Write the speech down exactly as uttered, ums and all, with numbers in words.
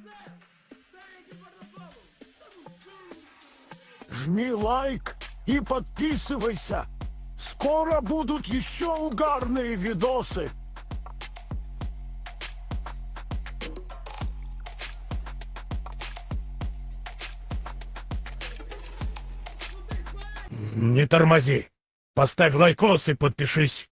Жми лайк и подписывайся. Скоро будут еще угарные видосы. Не тормози. Поставь лайкос и подпишись.